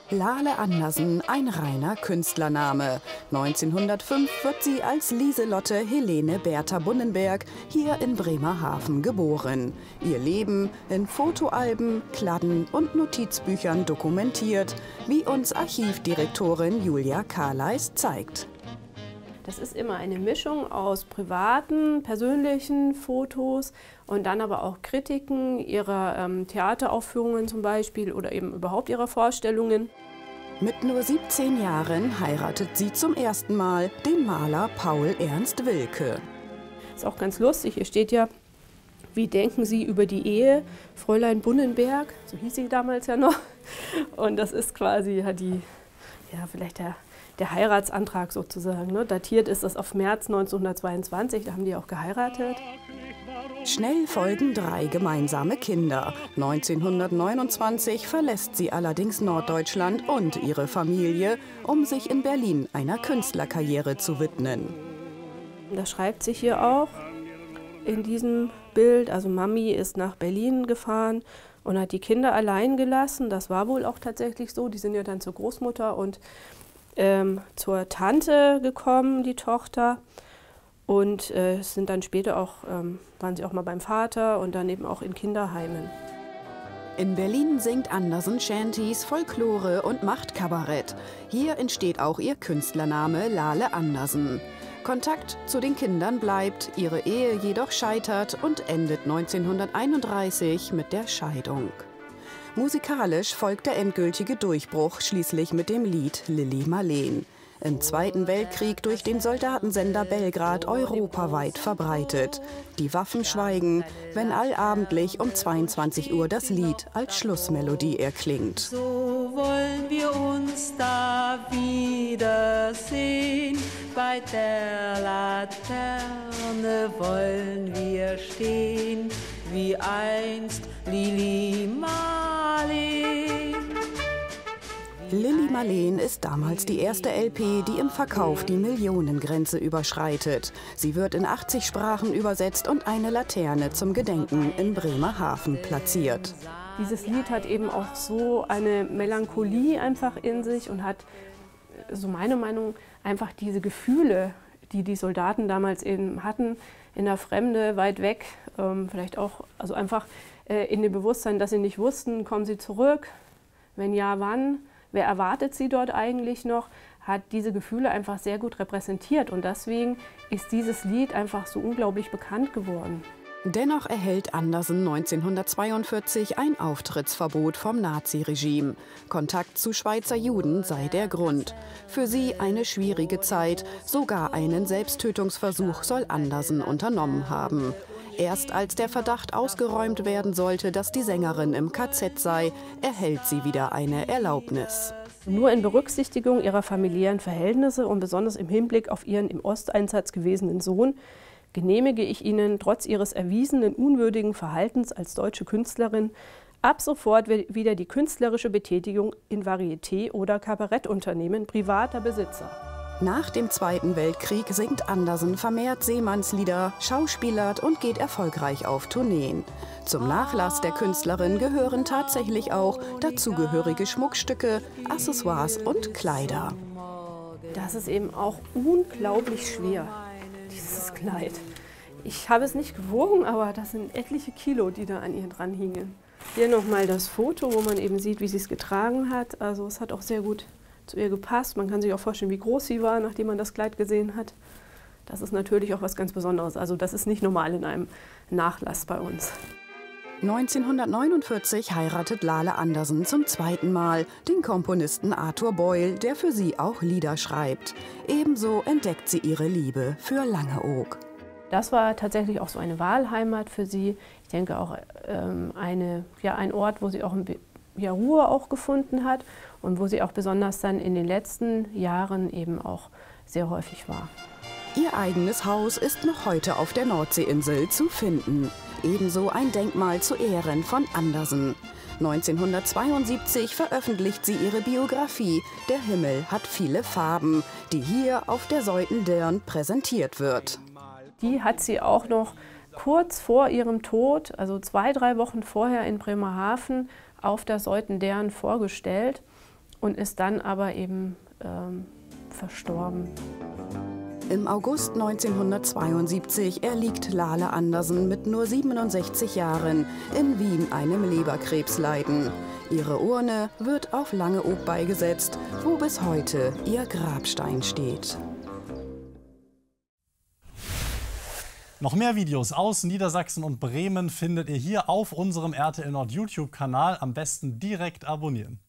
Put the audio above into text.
Lale Andersen, ein reiner Künstlername. 1905 wird sie als Lieselotte Helene Bertha Bunnenberg hier in Bremerhaven geboren. Ihr Leben in Fotoalben, Kladden und Notizbüchern dokumentiert, wie uns Archivdirektorin Julia Carleis zeigt. Das ist immer eine Mischung aus privaten, persönlichen Fotos und dann aber auch Kritiken ihrer Theateraufführungen zum Beispiel oder eben überhaupt ihrer Vorstellungen. Mit nur 17 Jahren heiratet sie zum ersten Mal den Maler Paul Ernst Wilke. Ist auch ganz lustig, hier steht ja, wie denken Sie über die Ehe, Fräulein Bunnenberg, so hieß sie damals ja noch. Und das ist quasi vielleicht der Heiratsantrag sozusagen. Ne? Datiert ist das auf März 1922, da haben die auch geheiratet. Schnell folgen 3 gemeinsame Kinder. 1929 verlässt sie allerdings Norddeutschland und ihre Familie, um sich in Berlin einer Künstlerkarriere zu widmen. Das schreibt sich hier auch in diesem Bild. Also Mami ist nach Berlin gefahren und hat die Kinder allein gelassen. Das war wohl auch tatsächlich so. Die sind ja dann zur Großmutter und zur Tante gekommen, die Tochter. Und sind dann später auch, waren sie auch mal beim Vater und dann eben auch in Kinderheimen. In Berlin singt Andersen Shanties, Folklore und macht Kabarett. Hier entsteht auch ihr Künstlername Lale Andersen. Kontakt zu den Kindern bleibt, ihre Ehe jedoch scheitert und endet 1931 mit der Scheidung. Musikalisch folgt der endgültige Durchbruch schließlich mit dem Lied Lili Marleen. Im Zweiten Weltkrieg durch den Soldatensender Belgrad europaweit verbreitet. Die Waffen schweigen, wenn allabendlich um 22 Uhr das Lied als Schlussmelodie erklingt. So wollen wir uns da wiedersehen, bei der Laterne wollen wir stehen, wie einst Lili Marleen. Lili Marleen ist damals die erste LP, die im Verkauf die Millionengrenze überschreitet. Sie wird in 80 Sprachen übersetzt und eine Laterne zum Gedenken in Bremerhaven platziert. Dieses Lied hat eben auch so eine Melancholie einfach in sich und hat, so meine Meinung, einfach diese Gefühle, die die Soldaten damals eben hatten, in der Fremde, weit weg, vielleicht auch, also einfach in dem Bewusstsein, dass sie nicht wussten, kommen sie zurück, wenn ja, wann. Wer erwartet sie dort eigentlich noch, hat diese Gefühle einfach sehr gut repräsentiert. Und deswegen ist dieses Lied einfach so unglaublich bekannt geworden. Dennoch erhält Andersen 1942 ein Auftrittsverbot vom Naziregime. Kontakt zu Schweizer Juden sei der Grund. Für sie eine schwierige Zeit, sogar einen Selbsttötungsversuch soll Andersen unternommen haben. Erst als der Verdacht ausgeräumt werden sollte, dass die Sängerin im KZ sei, erhält sie wieder eine Erlaubnis. Nur in Berücksichtigung ihrer familiären Verhältnisse und besonders im Hinblick auf ihren im Osteinsatz gewesenen Sohn genehmige ich Ihnen trotz Ihres erwiesenen unwürdigen Verhaltens als deutsche Künstlerin ab sofort wieder die künstlerische Betätigung in Varieté- oder Kabarettunternehmen privater Besitzer. Nach dem Zweiten Weltkrieg singt Andersen vermehrt Seemannslieder, schauspielert und geht erfolgreich auf Tourneen. Zum Nachlass der Künstlerin gehören tatsächlich auch dazugehörige Schmuckstücke, Accessoires und Kleider. Das ist eben auch unglaublich schwer, dieses Kleid. Ich habe es nicht gewogen, aber das sind etliche Kilo, die da an ihr dran hingen. Hier nochmal das Foto, wo man eben sieht, wie sie es getragen hat. Also es hat auch sehr gut zu ihr gepasst. Man kann sich auch vorstellen, wie groß sie war, nachdem man das Kleid gesehen hat. Das ist natürlich auch was ganz Besonderes. Also das ist nicht normal in einem Nachlass bei uns. 1949 heiratet Lale Andersen zum zweiten Mal den Komponisten Arthur Boyle, der für sie auch Lieder schreibt. Ebenso entdeckt sie ihre Liebe für Langeoog. Das war tatsächlich auch so eine Wahlheimat für sie. Ich denke auch ein Ort, wo sie auch Ruhe auch gefunden hat und wo sie auch besonders dann in den letzten Jahren eben auch sehr häufig war. Ihr eigenes Haus ist noch heute auf der Nordseeinsel zu finden. Ebenso ein Denkmal zu Ehren von Andersen. 1972 veröffentlicht sie ihre Biografie »Der Himmel hat viele Farben«, die hier auf der Soitendirn präsentiert wird. Die hat sie auch noch kurz vor ihrem Tod, also 2, 3 Wochen vorher in Bremerhaven, auf der Soitendirn vorgestellt. und ist dann aber eben verstorben. Im August 1972 erliegt Lale Andersen mit nur 67 Jahren in Wien einem Leberkrebsleiden. Ihre Urne wird auf Langeoog beigesetzt, wo bis heute ihr Grabstein steht. Noch mehr Videos aus Niedersachsen und Bremen findet ihr hier auf unserem RTL Nord YouTube-Kanal. Am besten direkt abonnieren.